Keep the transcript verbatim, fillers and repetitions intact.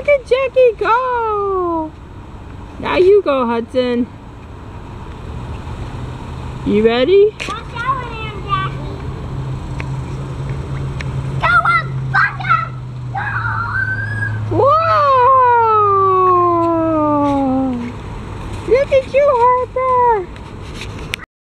Look at Jackie go! Now you go, Hudson. You ready?